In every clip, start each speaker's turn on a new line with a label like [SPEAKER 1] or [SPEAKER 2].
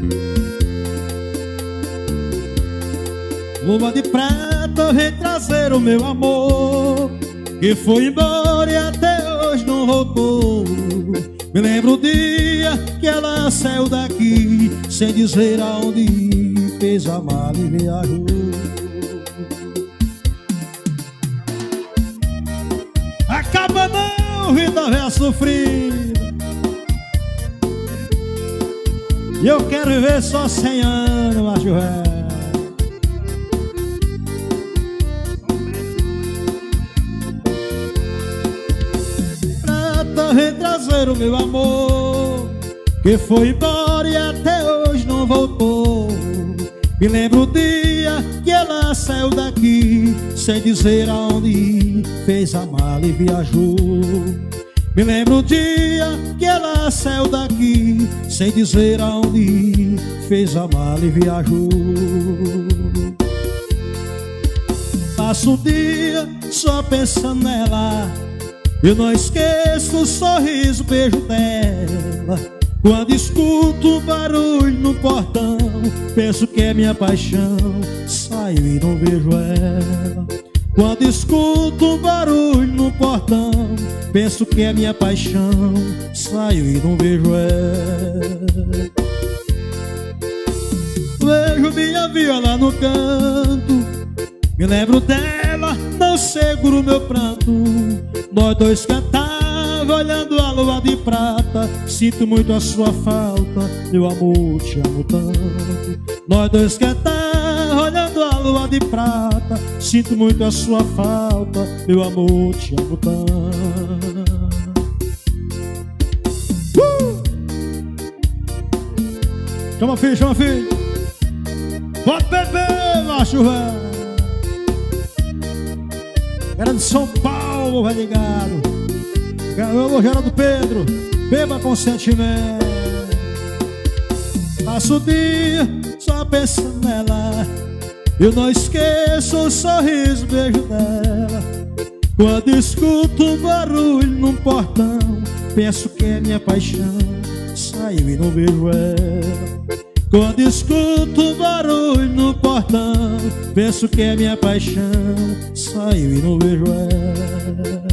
[SPEAKER 1] Lua de prata vem trazer o meu amor, que foi embora e até hoje não voltou. Me lembro o dia que ela saiu daqui, sem dizer aonde ir, fez a mala e viajou. Acaba não, vida velha sofrida, e eu quero viver só 100 anos, macho velho. Vem trazer o meu amor, que foi embora e até hoje não voltou. Me lembro o dia que ela saiu daqui, sem dizer aonde ir, fez a mala e viajou. Me lembro o dia que ela saiu daqui, sem dizer aonde ir, fez a mala e viajou. Passo um dia só pensando nela, eu não esqueço o sorriso, o beijo dela. Quando escuto um barulho no portão, penso que é minha paixão, saio e não vejo ela. Quando escuto um barulho no portão, penso que é minha paixão, saio e não vejo ela. Vejo minha viola no canto, me lembro dela, não seguro meu pranto. Nós dois cantava olhando a lua de prata, sinto muito a sua falta, meu amor, te amo tanto. Nós dois cantava olhando a lua de prata, sinto muito a sua falta, meu amor, te amo tanto. Chama filho, chama filho. Pode beber, macho velho. Era de São Paulo, vai ligado. Ganhou o Geraldo Pedro, beba com sentimento. Passo o dia só pensando nela, eu não esqueço o sorriso, o beijo dela. Quando escuto um barulho num portão, penso que é minha paixão, saio e não vejo ela. Quando escuto um barulho no portão, penso que é minha paixão, saio e não vejo ela.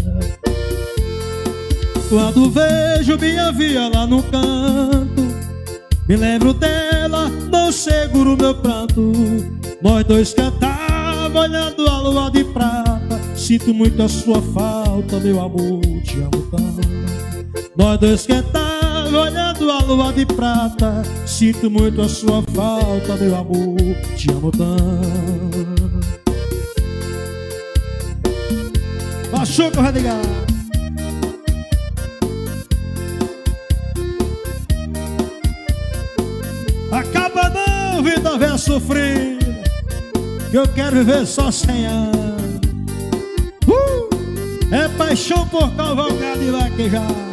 [SPEAKER 1] Quando vejo minha viola no canto, me lembro dela, não seguro meu pranto. Nós dois cantava olhando a lua de prata, sinto muito a sua falta, meu amor, te amo tanto. Nós dois cantava olhando a lua de prata, sinto muito a sua falta, meu amor, te amo tanto. Machuca, vai ligar. Acaba não, vida velha sofrida, que eu quero viver só 100 anos. É paixão por cavalgada e vaquejar.